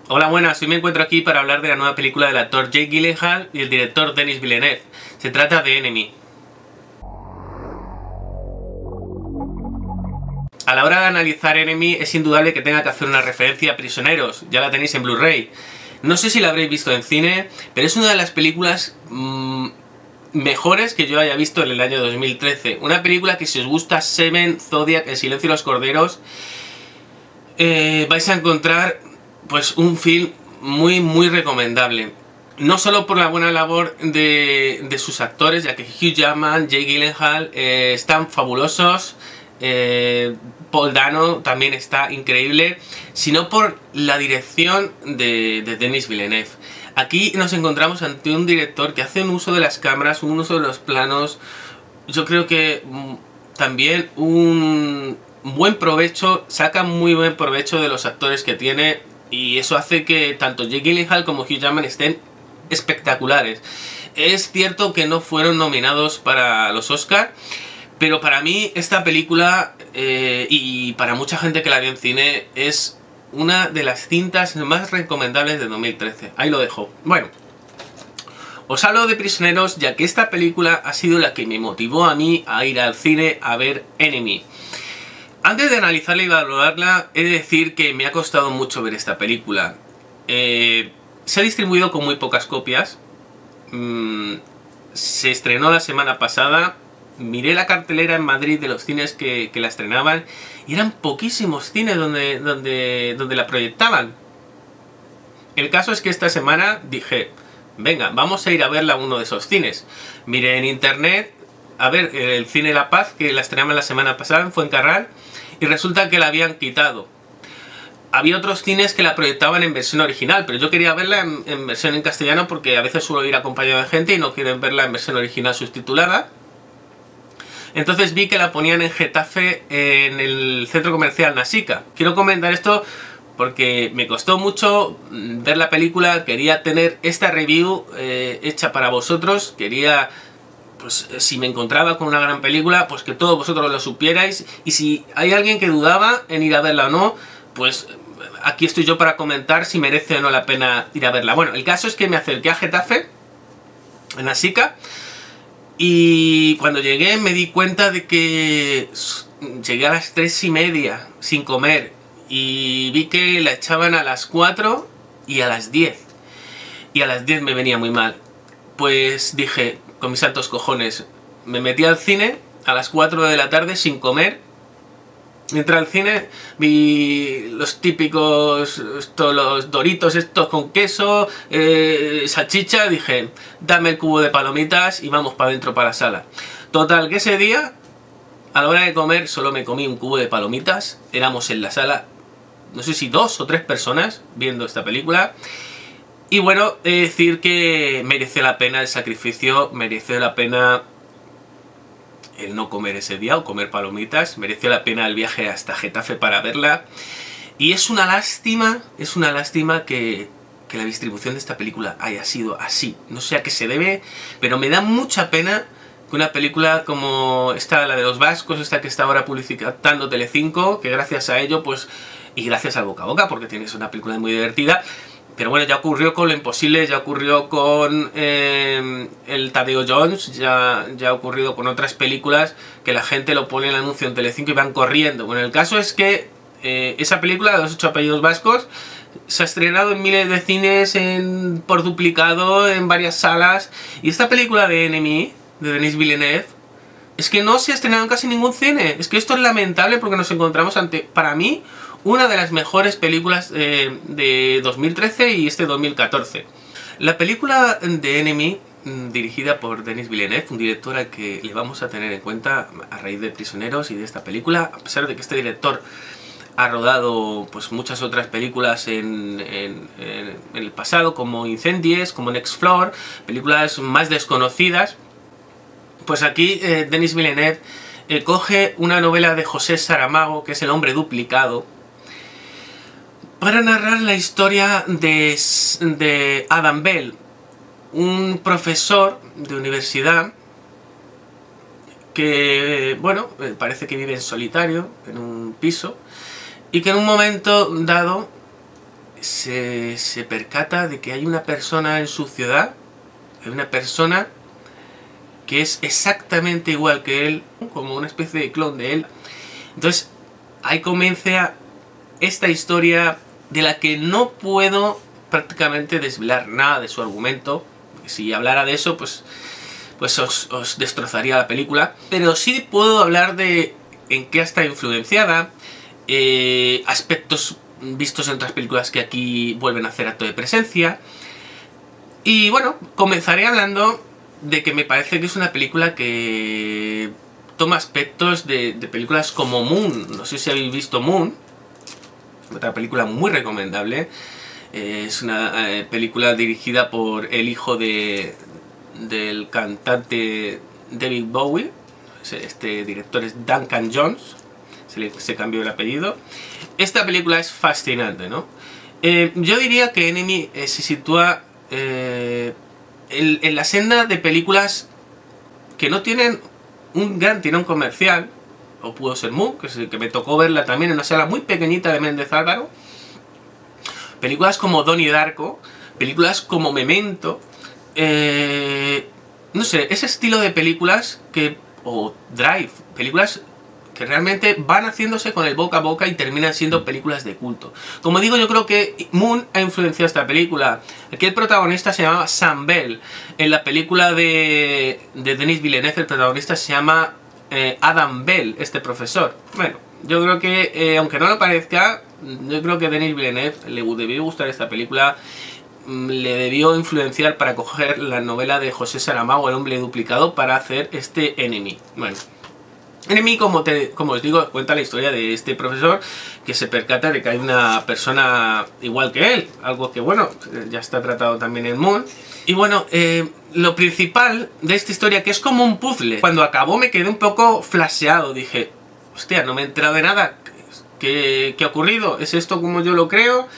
Hola, buenas, hoy me encuentro aquí para hablar de la nueva película del actor Jake Gyllenhaal y el director Denis Villeneuve. Se trata de Enemy. A la hora de analizar Enemy es indudable que tenga que hacer una referencia a Prisioneros, ya la tenéis en Blu-ray. No sé si la habréis visto en cine, pero es una de las películas mejores que yo haya visto en el año 2013. Una película que si os gusta Seven, Zodiac, El silencio de los corderos, vais a encontrar pues un film muy recomendable. No solo por la buena labor de sus actores, ya que Hugh Jackman, Jake Gyllenhaal están fabulosos, Paul Dano también está increíble, sino por la dirección de Denis Villeneuve. Aquí nos encontramos ante un director que hace un uso de las cámaras, un uso de los planos, yo creo que también un buen provecho, saca muy buen provecho de los actores que tiene, y eso hace que tanto Jake Gyllenhaal como Hugh Jackman estén espectaculares. Es cierto que no fueron nominados para los Oscar, pero para mí esta película, y para mucha gente que la vio en cine, es una de las cintas más recomendables de 2013. Ahí lo dejo. Bueno, os hablo de Prisioneros, ya que esta película ha sido la que me motivó a mí a ir al cine a ver Enemy. Antes de analizarla y valorarla, he de decir que me ha costado mucho ver esta película. Se ha distribuido con muy pocas copias. Se estrenó la semana pasada. Miré la cartelera en Madrid de los cines que la estrenaban y eran poquísimos cines donde la proyectaban. El caso es que esta semana dije, venga, vamos a ir a verla a uno de esos cines. Miré en internet, a ver, el Cine La Paz, que la estrenaban la semana pasada en Fuencarral, y resulta que la habían quitado. Había otros cines que la proyectaban en versión original, pero yo quería verla en versión en castellano porque a veces suelo ir acompañado de gente y no quieren verla en versión original subtitulada. Entonces vi que la ponían en Getafe, en el centro comercial Nasica. Quiero comentar esto porque me costó mucho ver la película, quería tener esta review hecha para vosotros, quería, pues si me encontraba con una gran película, pues que todos vosotros lo supierais, y si hay alguien que dudaba en ir a verla o no, pues aquí estoy yo para comentar si merece o no la pena ir a verla. Bueno, el caso es que me acerqué a Getafe, en Nasica, y cuando llegué me di cuenta de que llegué a las 3:30 sin comer, y vi que la echaban a las 4 y a las 10. Y a las 10 me venía muy mal. Pues dije, con mis santos cojones, me metí al cine a las 4 de la tarde sin comer. Entré al cine, vi los típicos, los doritos estos con queso, salchicha, dije, dame el cubo de palomitas y vamos para adentro para la sala. Total, que ese día, a la hora de comer, solo me comí un cubo de palomitas. Éramos en la sala, no sé si 2 o 3 personas viendo esta película. Y bueno, he de decir que merece la pena el sacrificio, merece la pena el no comer ese día o comer palomitas, mereció la pena el viaje hasta Getafe para verla. Y es una lástima que la distribución de esta película haya sido así. No sé a qué se debe, pero me da mucha pena que una película como esta, la de los vascos, esta que está ahora publicitando Telecinco, que gracias a ello, pues, y gracias al boca a boca, porque tienes una película muy divertida. Pero bueno, ya ocurrió con Lo Imposible, ya ocurrió con el Tadeo Jones, ya ha ocurrido con otras películas que la gente lo pone en el anuncio en Telecinco y van corriendo. Bueno, el caso es que esa película de los 8 apellidos vascos se ha estrenado en miles de cines por duplicado, en varias salas. Y esta película de Enemy, de Denis Villeneuve, es que no se ha estrenado en casi ningún cine. Es que esto es lamentable porque nos encontramos ante, para mí, una de las mejores películas de 2013 y este 2014. La película de Enemy, dirigida por Denis Villeneuve, un director al que le vamos a tener en cuenta a raíz de Prisioneros y de esta película, a pesar de que este director ha rodado pues muchas otras películas en el pasado, como Incendies, como Next Floor, películas más desconocidas. Pues aquí Denis Villeneuve coge una novela de José Saramago, que es El hombre duplicado, para narrar la historia de Adam Bell, un profesor de universidad que, bueno, parece que vive en solitario, en un piso, y que en un momento dado se percata de que hay una persona en su ciudad, hay una persona que es exactamente igual que él, como una especie de clon de él. Entonces ahí comienza esta historia de la que no puedo prácticamente desvelar nada de su argumento. Si hablara de eso, pues os destrozaría la película. Pero sí puedo hablar de en qué está influenciada, aspectos vistos en otras películas que aquí vuelven a hacer acto de presencia. Y bueno, comenzaré hablando de que me parece que es una película que toma aspectos de películas como Moon. No sé si habéis visto Moon, otra película muy recomendable. Es una película dirigida por el hijo del cantante David Bowie. Este director es Duncan Jones, se cambió el apellido. Esta película es fascinante, ¿no? Yo diría que Enemy se sitúa en la senda de películas que no tienen un gran tirón comercial, o pudo ser Moon, que me tocó verla también en una sala muy pequeñita de Méndez Álvaro. Películas como Donnie Darko, películas como Memento, no sé, ese estilo de películas o Drive, películas que realmente van haciéndose con el boca a boca y terminan siendo películas de culto. Como digo, yo creo que Moon ha influenciado esta película. Aquí el protagonista se llamaba Sam Bell. En la película de Denis Villeneuve el protagonista se llama Adam Bell, este profesor. Bueno, yo creo que, aunque no lo parezca, yo creo que Denis Villeneuve le debió gustar esta película, le debió influenciar para coger la novela de José Saramago, El hombre duplicado, para hacer este Enemy. Bueno, Enemy, como os digo, cuenta la historia de este profesor que se percata de que hay una persona igual que él, algo que, bueno, ya está tratado también en Moon. Y bueno, lo principal de esta historia, que es como un puzzle, cuando acabó me quedé un poco flasheado, dije, hostia, no me he enterado de nada, ¿qué ha ocurrido? ¿Es esto como yo lo creo?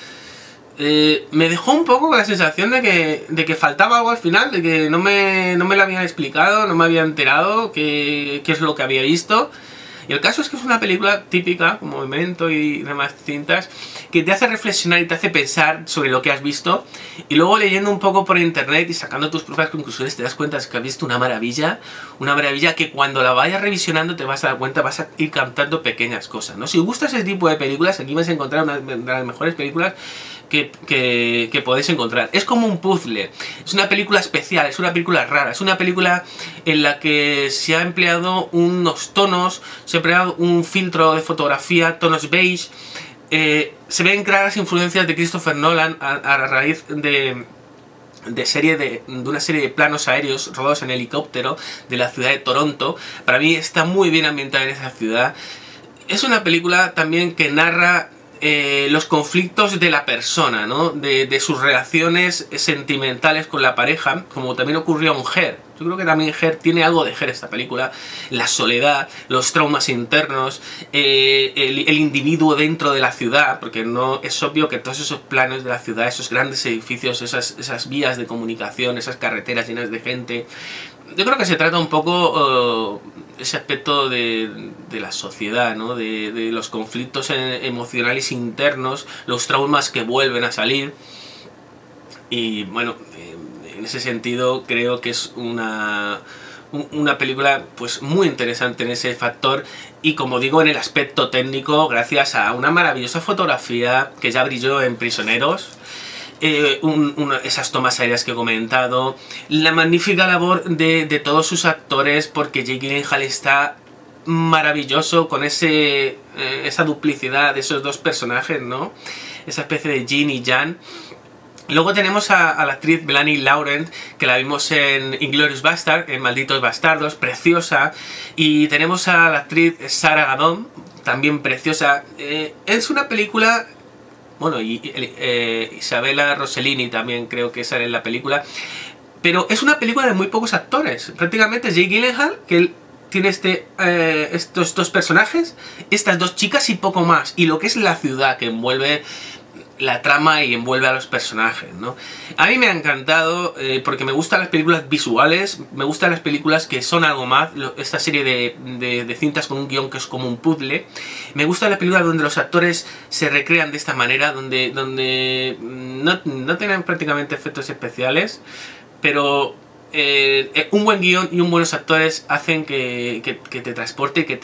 Me dejó un poco con la sensación de que faltaba algo al final, de que no me lo habían explicado, no me había enterado qué es lo que había visto. Y el caso es que es una película típica, como Memento y demás cintas, que te hace reflexionar y te hace pensar sobre lo que has visto, y luego leyendo un poco por internet y sacando tus propias conclusiones te das cuenta de que has visto una maravilla que cuando la vayas revisionando te vas a dar cuenta, vas a ir captando pequeñas cosas, ¿no? Si os gusta ese tipo de películas, aquí vas a encontrar una de las mejores películas que podéis encontrar. Es como un puzzle, es una película especial, es una película rara, es una película en la que se ha empleado unos tonos, se ha empleado un filtro de fotografía, tonos beige, se ven claras influencias de Christopher Nolan a raíz de una serie de planos aéreos rodados en helicóptero de la ciudad de Toronto. Para mí está muy bien ambientada en esa ciudad. Es una película también que narra los conflictos de la persona, ¿no? De sus relaciones sentimentales con la pareja, como también ocurrió en Her. Yo creo que también Her tiene algo de Her, esta película. La soledad, los traumas internos, el individuo dentro de la ciudad, porque no es obvio que todos esos planos de la ciudad, esos grandes edificios, esas vías de comunicación, esas carreteras llenas de gente, yo creo que se trata un poco ese aspecto de la sociedad, ¿no? De los conflictos emocionales internos, los traumas que vuelven a salir. Y bueno, en ese sentido creo que es una película pues muy interesante en ese factor, y como digo, en el aspecto técnico, gracias a una maravillosa fotografía que ya brilló en Prisioneros, esas tomas aéreas que he comentado, la magnífica labor de todos sus actores, porque Jake Gyllenhaal está maravilloso con esa duplicidad de esos dos personajes, ¿no? Esa especie de Jin y Jan. Luego tenemos a la actriz Melanie Laurent, que la vimos en Inglourious Basterds, en Malditos Bastardos, preciosa. Y tenemos a la actriz Sarah Gadon, también preciosa. Es una película... Bueno, y Isabella Rossellini también creo que sale en la película. Pero es una película de muy pocos actores. Prácticamente Jake Gyllenhaal, que él tiene estos dos personajes, estas dos chicas y poco más. Y lo que es la ciudad que envuelve la trama y envuelve a los personajes, ¿no? A mí me ha encantado porque me gustan las películas visuales, me gustan las películas que son algo más, esta serie de cintas con un guión que es como un puzzle. Me gustan las películas donde los actores se recrean de esta manera, donde no tienen prácticamente efectos especiales, pero un buen guión y un buenos actores hacen que te transporte y que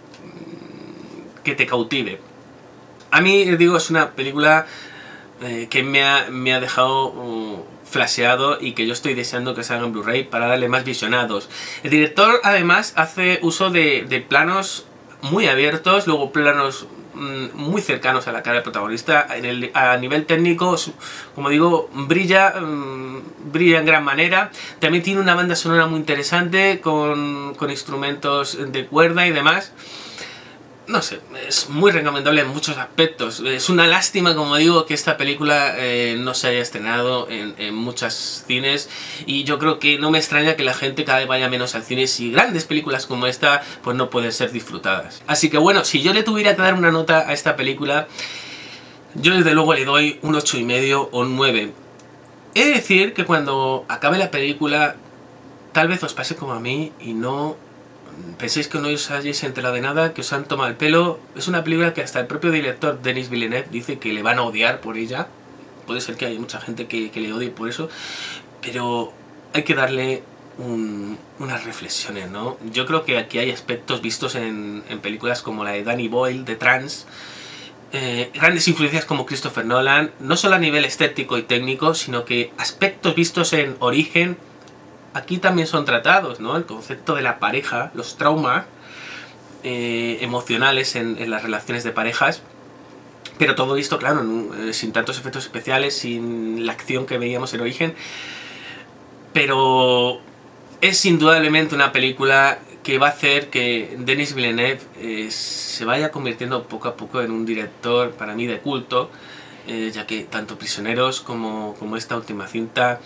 te cautive. A mí, digo, es una película que me ha dejado flasheado y que yo estoy deseando que salga en Blu-ray para darle más visionados. El director además hace uso de planos muy abiertos, luego planos muy cercanos a la cara del protagonista. A nivel técnico, como digo, brilla en gran manera. También tiene una banda sonora muy interesante con instrumentos de cuerda y demás. No sé, es muy recomendable en muchos aspectos. Es una lástima, como digo, que esta película no se haya estrenado en muchos cines, y yo creo que no me extraña que la gente cada vez vaya menos al cine si grandes películas como esta pues no pueden ser disfrutadas. Así que bueno, si yo le tuviera que dar una nota a esta película, yo desde luego le doy un 8,5 o un 9. He de decir que cuando acabe la película tal vez os pase como a mí y no penséis que no os hayáis enterado de nada, que os han tomado el pelo. Es una película que hasta el propio director Denis Villeneuve dice que le van a odiar por ella. Puede ser que haya mucha gente que le odie por eso, pero hay que darle unas reflexiones, ¿no? Yo creo que aquí hay aspectos vistos en películas como la de Danny Boyle, de Trans, grandes influencias como Christopher Nolan, no solo a nivel estético y técnico, sino que aspectos vistos en Origen aquí también son tratados, ¿no? El concepto de la pareja, los traumas emocionales en las relaciones de parejas, pero todo esto, claro, sin tantos efectos especiales, sin la acción que veíamos en Origen. Pero es indudablemente una película que va a hacer que Denis Villeneuve se vaya convirtiendo poco a poco en un director, para mí, de culto, ya que tanto Prisioneros como esta última cinta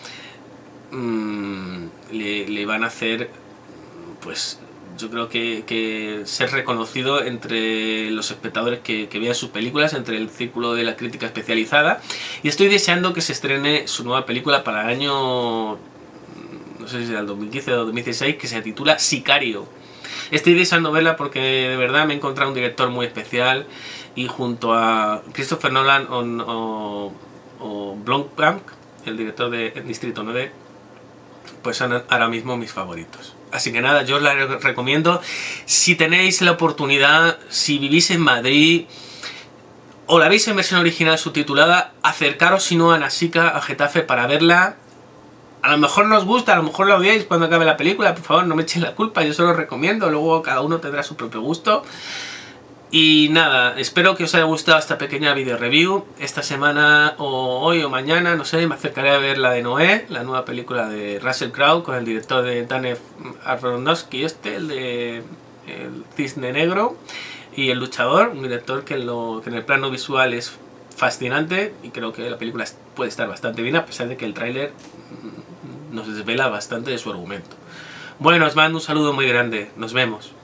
le van a hacer, pues yo creo que ser reconocido entre los espectadores que vean sus películas, entre el círculo de la crítica especializada. Y estoy deseando que se estrene su nueva película para el año, no sé si será el 2015 o 2016, que se titula Sicario. Estoy deseando verla porque de verdad me he encontrado un director muy especial, y junto a Christopher Nolan o Blomkamp, el director de Distrito 9, pues son ahora mismo mis favoritos. Así que nada, yo os la recomiendo. Si tenéis la oportunidad, si vivís en Madrid o la veis en versión original subtitulada, acercaros si no a Nasica, a Getafe, para verla. A lo mejor no os gusta, a lo mejor la odiáis cuando acabe la película. Por favor, no me echéis la culpa, yo se lo recomiendo. Luego cada uno tendrá su propio gusto. Y nada, espero que os haya gustado esta pequeña video review. Esta semana, o hoy o mañana, no sé, me acercaré a ver la de Noé, la nueva película de Russell Crowe, con el director de Darren Aronofsky, el de El Cisne Negro y El Luchador, un director que en el plano visual es fascinante, y creo que la película puede estar bastante bien, a pesar de que el tráiler nos desvela bastante de su argumento. Bueno, os mando un saludo muy grande, nos vemos.